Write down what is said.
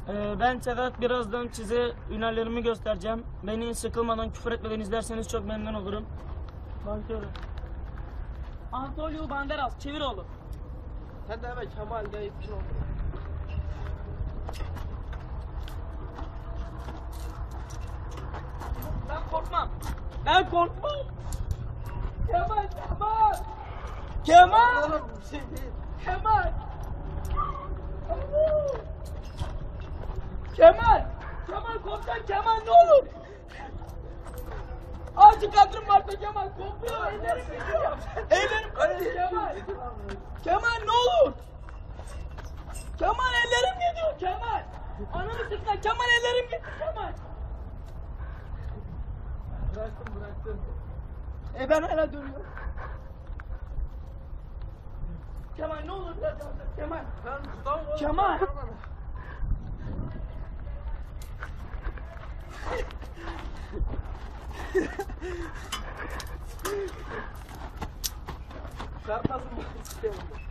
Ben Sedat, birazdan size hünerlerimi göstereceğim. Beni sıkılmadan, küfür etmeden izlerseniz çok memnun olurum. Başlıyorum. Antonio Banderas, çevir oğlum. Sen de hemen Kemal deyip ol. Ben korkmam. Ben korkmam. Kemal. Oğlum bir şey değil. Kemal. Komutan Kemal, ne olur. Acı kadrım varsa Kemal, korkuyor. Ellerim gidiyor. Ellerim Kemal. Kemal, ne olur. Kemal, ellerim gidiyor Kemal. Ananı sıkma Kemal, ellerim gidiyor Kemal. Bıraktım. Ben hala dönüyorum. Kemal, ne olur biraz yardım. Kemal. Kemal. Çarpmasın bu.